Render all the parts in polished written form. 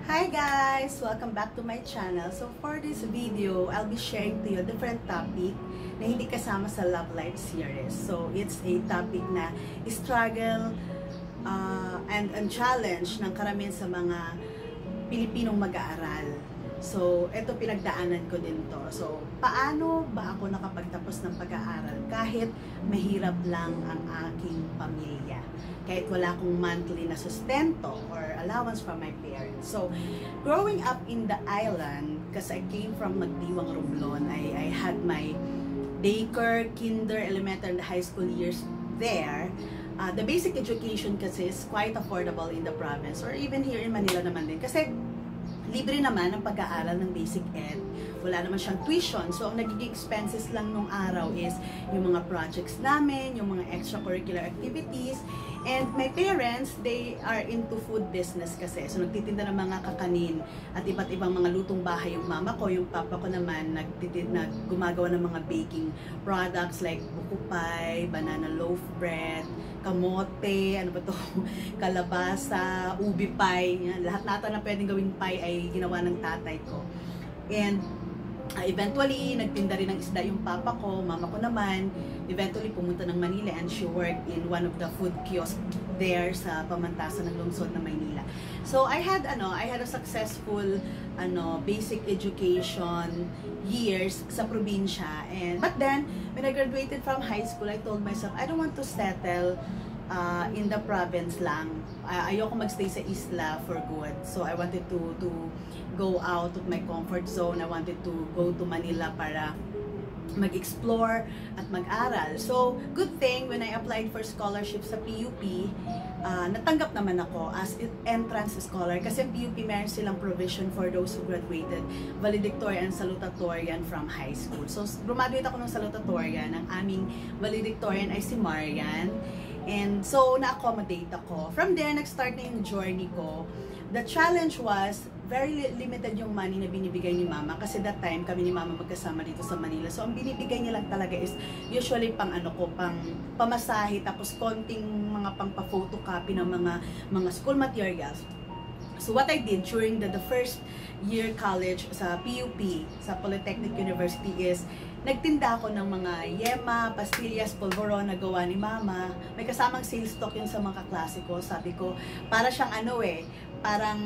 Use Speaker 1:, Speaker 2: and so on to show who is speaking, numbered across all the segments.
Speaker 1: Hi guys! Welcome back to my channel. So for this video, I'll be sharing to you a different topic na hindi kasama sa Love Life series. So it's a topic na struggle and challenge ng karamihan sa mga Pilipinong mag-aaral. So, ito pinagdaanan ko din to. So, paano ba ako nakapagtapos ng pag-aaral kahit mahirap lang ang aking pamilya? Kahit wala akong monthly na sustento or allowance from my parents. So, growing up in the island, kasi I came from Magdiwang, Romblon, I had my daycare, kinder, elementary, and high school years there. The basic education kasi is quite affordable in the province or even here in Manila naman din. Kasi libre naman ang pag-aaral ng basic ed. Wala naman siyang tuition. So, ang nagiging expenses lang nung araw is yung mga projects namin, yung mga extracurricular activities. And my parents, they are into food business kasi. So, nagtitinda ng mga kakanin at iba't ibang mga lutong bahay yung mama ko. Yung papa ko naman, gumagawa ng mga baking products like buko pie, banana loaf bread, kamote, ano ba to, kalabasa, ubi pie. Yan. Lahat nata na pwedeng gawing pie ay ginawa ng tatay ko. And eventually, nagtinda rin ng isda yung papa ko, mama ko naman. Eventually, pumunta ng Manila and she worked in one of the food kiosks there sa pamantasan ng lungsod ng Maynila. So, I had a successful basic education years sa probinsya. But then, when I graduated from high school, I told myself, I don't want to settle in the province lang. Ayoko magstay sa isla for good. So, I wanted to go out of my comfort zone. I wanted to go to Manila para mag-explore at mag-aral. So, good thing, when I applied for scholarship sa PUP, natanggap naman ako as entrance scholar. Kasi PUP meron silang provision for those who graduated valedictorian and salutatorian from high school. So, graduate ako ng salutatorian. Ang aming valedictorian ay si Marian. And so, na-accommodate ako. From there, nag-start na yung journey ko. The challenge was, very limited yung money na binibigay ni mama. Kasi that time, kami ni mama magkasama dito sa Manila. So, ang binibigay niya lang talaga is usually pang pang pamasahe, tapos konting mga pang pa-photocopy ng mga school materials. So, what I did during the first year college sa PUP, sa Polytechnic University is, nagtinda ako ng mga yema, pastillas, polvoron na gawa ni mama. May kasamang sales stock yun sa mga kaklase ko. Sabi ko, para siyang parang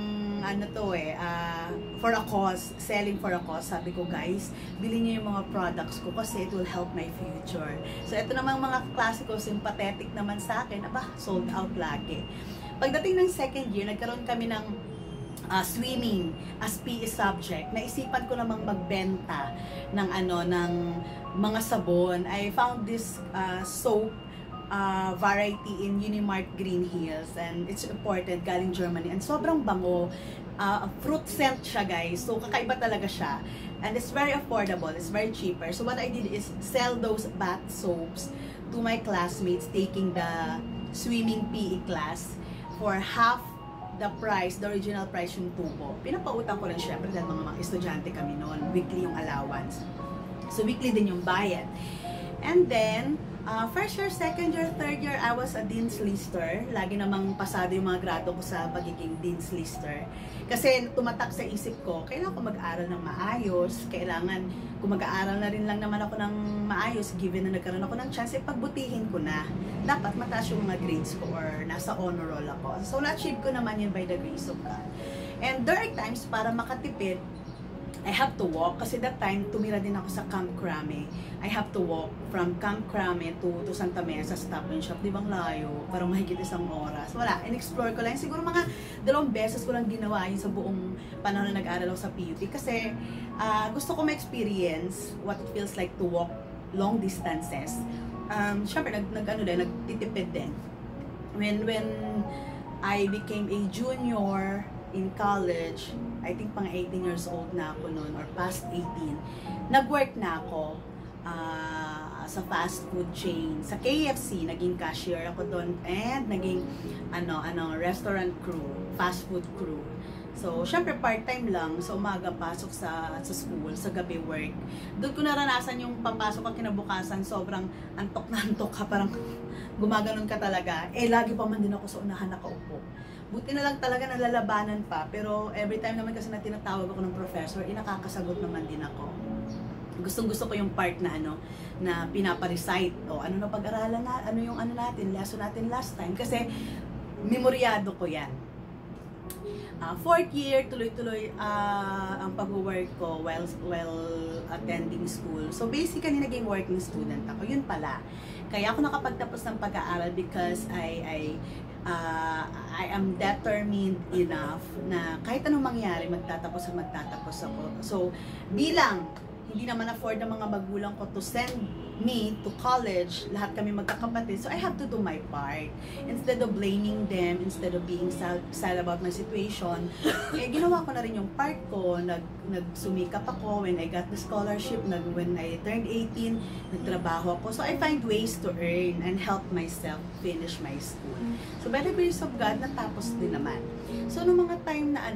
Speaker 1: for a cause, selling for a cause. Sabi ko, guys, bilhin niyo yung mga products ko kasi it will help my future. So, ito namang mga kaklase ko, sympathetic naman sa akin. Sold out lagi. Pagdating ng second year, nagkaroon kami ng swimming as PE subject. Naisipan ko namang magbenta ng ng mga sabon. I found this soap variety in Unimart Green Hills, and it's imported galing Germany, and sobrang bango. Fruit scent siya, guys. So kakaiba talaga siya, and it's very affordable, it's very cheaper. So what I did is sell those bath soaps to my classmates taking the swimming PE class for half the price, the original price yung tubo. Pinapautang ko lang syempre dahil mga estudyante kami noon, weekly yung allowance. So weekly din yung bayad. And then, first year, second year, third year, I was a Dean's Lister. Lagi namang pasado yung mga grado ko sa pagiging Dean's Lister. Kasi tumatak sa isip ko, kailangan ko mag-aaral ng maayos. Kailangan, kung mag-aaral na rin lang naman ako ng maayos, given na nagkaroon ako ng chance, pagbutihin ko na. Dapat mataas yung mga grades ko or nasa honor roll ako. So, na-achieve ko naman yun by the grace of God. And there are times, para makatipid, I have to walk kasi that time tumira din ako sa Camp Crame. I have to walk from Camp Crame to Santa Mesa Stop and Shop. Di bang layo? Parang mahigit isang oras. Wala, in-explore ko lang. Siguro mga 2 beses ko lang ginawa yun sa buong panahon na nag-aaral ako sa PUP kasi gusto ko ma-experience what it feels like to walk long distances. Siyempre, nagtitipid din. When I became a junior in college, I think pang 18 years old na ako noon or past 18, nag-work na ako sa fast food chain. Sa KFC, naging cashier ako doon and naging restaurant crew, fast food crew. So, syempre part-time lang. Sa umaga, pasok sa school, sa gabi work. Doon ko naranasan yung papasok at kinabukasan, sobrang antok na antok ka, parang gumaganon ka talaga. Lagi pa man din ako sa unahan nakaupo. Buti na lang talaga nalalabanan pa, pero every time naman kasi na tinatawag ako ng professor, nakakasagot naman din ako. Gustong-gusto ko yung part na na pinapa-recite o ano na pag-aralan na, ano yung natin, lesson natin last time, kasi memoryado ko yan. Fourth year, tuloy-tuloy ang pag-work ko while attending school. So basically, naging working student ako. Yun pala. Kaya ako nakapagtapos ng pag-aaral because I am determined enough na kahit anong mangyari, magtatapos ako. So, bilang hindi naman afford ng mga magulang ko to send me to college, lahat kami magkakapatid, so I have to do my part. Instead of blaming them, instead of being sad about my situation, ginawa ko na rin yung part ko, nagsumikap ako when I got the scholarship, when I turned 18, nagtrabaho ako. So I find ways to earn and help myself finish my school. So by the grace of God, natapos din naman. So nung mga time na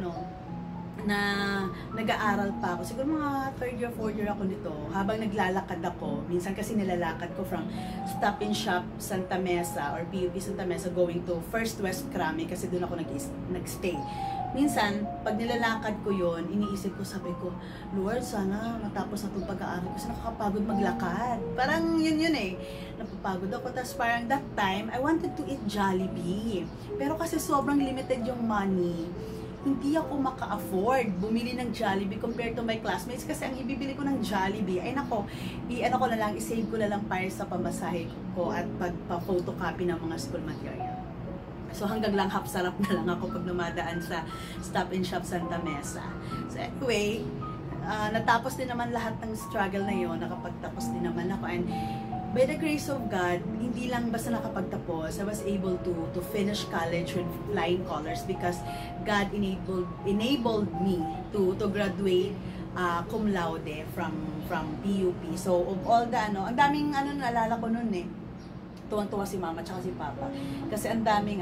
Speaker 1: na nag-aaral pa ako. Siguro mga 3rd year, 4th year ako nito. Habang naglalakad ako, minsan kasi nilalakad ko from Stop and Shop Santa Mesa or PUP Santa Mesa going to First West Krami kasi doon ako nag-stay. Minsan, pag nilalakad ko yon, iniisip ko, sabi ko, Lord, sana matapos na itong pag-aaral kasi nakakapagod maglakad. Parang yun eh. Napapagod ako. Tapos parang that time, I wanted to eat Jollibee. Pero kasi sobrang limited yung money, hindi ako maka-afford bumili ng Jollibee compared to my classmates kasi ang ibibili ko ng Jollibee ay nako, ko na lang, i-save ko na lang para sa pamasahe ko at pagpa-photocopy ng mga school material. So hanggang lang half-sarap na lang ako pag dumadaan sa Stop and Shop Santa Mesa. So anyway, natapos din naman lahat ng struggle na yon, nakapagtapos din naman ako, and by the grace of God, hindi lang basta nakapagtapos, I was able to finish college with flying colors because God enabled me to graduate cum laude from PUP. So of all the ang daming naalala ko noon eh. Tuwang-tuwa si mama at si papa. Kasi ang daming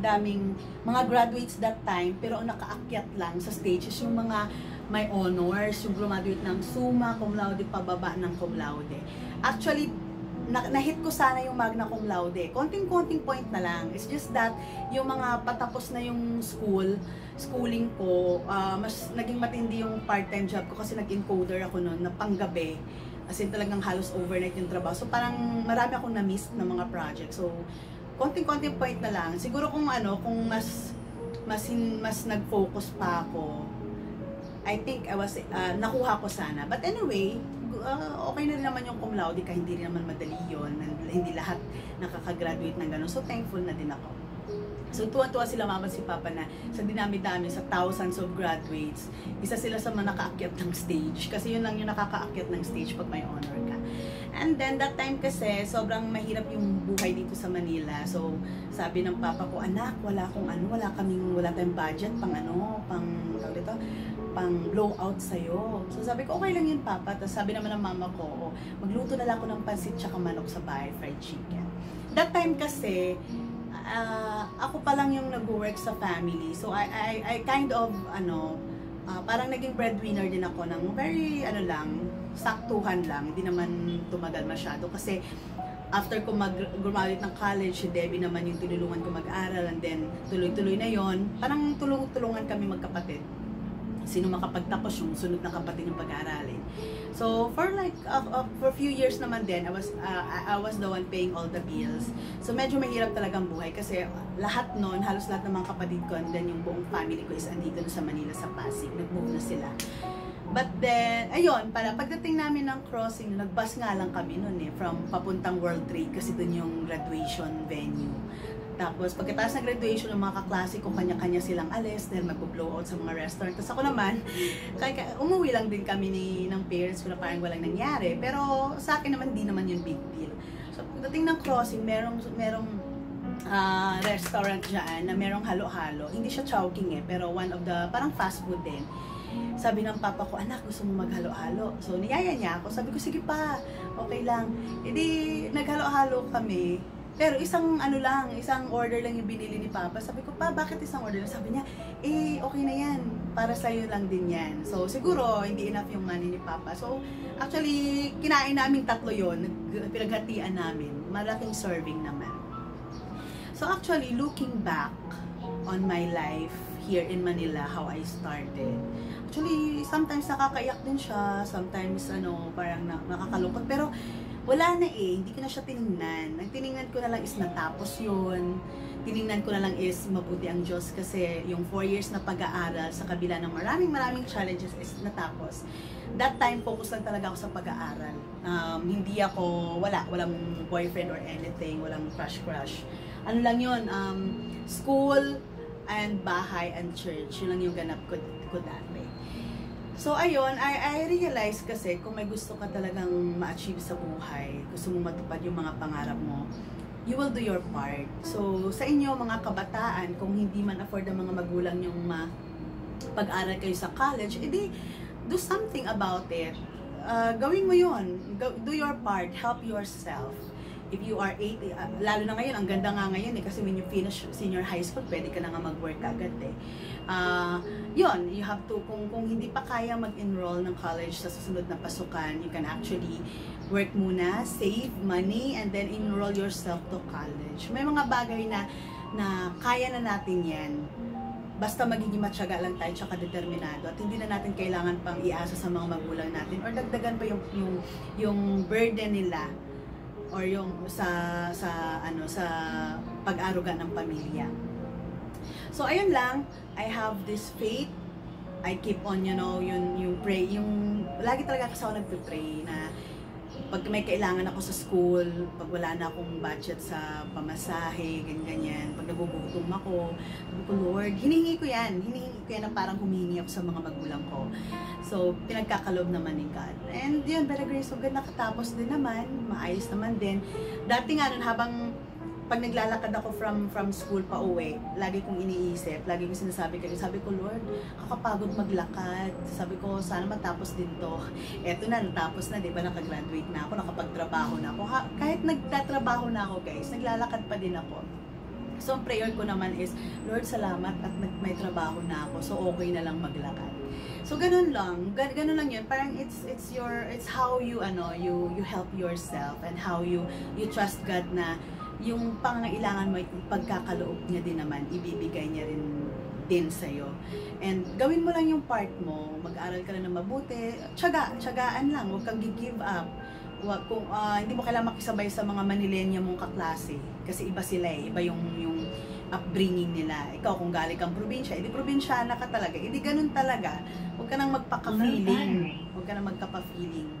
Speaker 1: mga graduates that time, pero ang nakaakyat lang sa stages yung mga may honors, yung graduate ng summa, cum laude, pababa ng cum laude. Actually, na-hit ko sana yung magna cum laude. Konting-konting point na lang. It's just that, yung mga patapos na yung schooling ko, mas naging matindi yung part-time job ko kasi nag-encoder ako noon na panggabi. As in talagang halos overnight yung trabaho. So parang marami akong na-miss na mga project. So, konting-konting point na lang. Siguro kung mas nag-focus pa ako, I think nakuha ko sana. But anyway, okay na rin naman yung cum laude, kahit hindi rin naman madali yun, hindi lahat nakakagraduate ng gano'n. So thankful na din ako. So tuwa-tuwa sila mama at si papa na sa dinami-dami, sa thousands of graduates, isa sila sa mga nakaakyat ng stage. Kasi yun lang yung nakakaakyat ng stage pag may honor ka. And then that time kasi, sobrang mahirap yung buhay dito sa Manila. So sabi ng papa ko, anak, wala tayong budget pang blowout sa'yo. So sabi ko, okay lang yun papa. Tapos sabi naman ng mama ko, magluto na lang ako ng pansit tsaka manok sa bahay, fried chicken. That time kasi, ako pa lang yung nag-work sa family. So I kind of, parang naging breadwinner din ako ng very, saktuhan lang. Hindi naman tumagal masyado. Kasi after ko graduate ng college, si Debbie naman yung tinulungan ko mag-aral, and then tuloy-tuloy na yon. Parang tulungan kami magkapatid. Sino makapagtapos yung sunod na kapatid yung pag-aaralin. So for a few years naman din, I was the one paying all the bills. So medyo mahirap talagang buhay kasi halos lahat ng mga kapatid ko, and then yung buong family ko is andito na sa Manila, sa Pasig. Nag-move na sila. But then, ayun, pagdating namin ng crossing, nag-bus nga lang kami noon from papuntang World Trade kasi dun yung graduation venue. Tapos, pagkatapos ng graduation, ng mga kaklase ko, kanya-kanya silang alis dahil mag-blowout sa mga restaurant. Tapos ako naman, umuwi lang din kami ng parents ko na parang walang nangyari. Pero sa akin naman, di naman yung big deal. So, pagdating ng crossing, merong restaurant dyan na merong halo-halo. Hindi siya chowking pero one of the, parang fast food din. Sabi ng papa ko, anak, gusto mo maghalo-halo? So, niyaya niya ako. Sabi ko, sige pa, okay lang. Hindi, naghalo-halo kami. Pero isang order lang yung binili ni Papa. Sabi ko, pa, bakit isang order lang? Sabi niya, okay na yan. Para sa'yo lang din yan. So, siguro, hindi enough yung money ni Papa. So, actually, kinain namin tatlo yun. Pinaghatian namin. Malaking serving naman. So, actually, looking back, on my life here in Manila, how I started. Actually, sometimes nakakaiyak din siya, sometimes parang nakakalungkot, pero wala na hindi ko na siya tiningnan. Ang tiningnan ko na lang is natapos yun. Tiningnan ko na lang is mabuti ang Diyos kasi yung 4 years na pag-aaral sa kabila ng maraming challenges is natapos. That time, focus lang talaga ako sa pag-aaral. Hindi ako, walang boyfriend or anything, walang crush. Ano lang yun, school and bahay and church. Yun lang yung ganap ko dati. So, ayun, I realized kasi kung may gusto ka talagang ma-achieve sa buhay, gusto mo matupad yung mga pangarap mo, you will do your part. So, sa inyo, mga kabataan, kung hindi man afford ng mga magulang yung pag-aral kayo sa college, edi, do something about it. Gawin mo yun. Do your part. Help yourself. If you are 8, lalo na ngayon, ang ganda nga ngayon kasi when you finish senior high school, pwede ka na nga mag-work agad yun, you have to, kung hindi pa kaya mag-enroll ng college sa susunod na pasukan, you can actually work muna, save money, and then enroll yourself to college. May mga bagay na kaya na natin yan. Basta magiging matyaga lang tayo tsaka determinado at hindi na natin kailangan pang iasa sa mga magulang natin or dagdagan pa yung burden nila or yung sa pag-aruga ng pamilya. So ayun lang, I have this faith. I keep on, yung pray, lagi talaga kasi ako nagpe-pray na pag may kailangan ako sa school, pag wala na akong budget sa pamasahe, ganyan, pag nagugutom ako, sabi ko, Lord, hinihingi ko yan na parang humihingi ako sa mga magulang ko. So, pinagkakalob naman ni God. And yun, by the grace of God, nakatapos din naman, maayos naman din. Dati nga nun, habang pag naglalakad ako from school pa uwi, lagi kong iniisip, lagi kong sinasabi sabi ko, Lord, kakapagod maglakad. Sabi ko, sana matapos din to. Eto na, natapos na, di ba, nakagraduate na ako, nakapagtrabaho na ako. Kahit nagtatrabaho na ako, guys, naglalakad pa din ako. So, ang prayer ko naman is, Lord, salamat at may trabaho na ako, so okay na lang maglakad. So, ganun lang yun. Parang it's how you help yourself and how you trust God na yung pangangailangan mo, pagkakaloob niya din naman, ibibigay niya rin din sa'yo. And gawin mo lang yung part mo, mag-aral ka na ng mabuti, tsagaan lang, huwag kang give up. Hindi mo kailangan makisabay sa mga Manilenya mong kaklase, kasi iba sila iba yung upbringing nila. Ikaw kung galing kang probinsya, edi probinsyana ka talaga, edi ganun talaga. Huwag ka nang magpaka-feeling.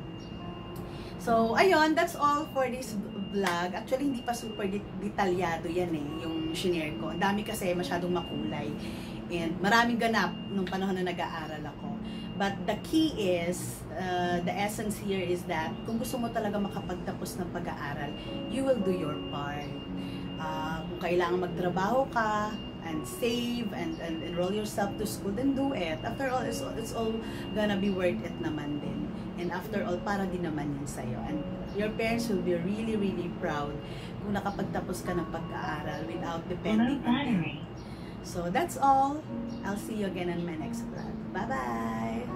Speaker 1: So, ayun, that's all for this vlog. Actually, hindi pa super detalyado yan yung shinare ko. Ang dami kasi masyadong makulay. And maraming ganap nung panahon na nag-aaral ako. But the key is, the essence here is that kung gusto mo talaga makapagtapos ng pag-aaral, you will do your part. Kung kailangan magtrabaho ka, and save, and enroll yourself to school, then do it. After all, it's all gonna be worth it naman din. And after all, para din naman yun sa'yo. And your parents will be really, really proud kung nakapagtapos ka ng pag-aaral without depending on them. So, that's all. I'll see you again on my next vlog. Bye-bye!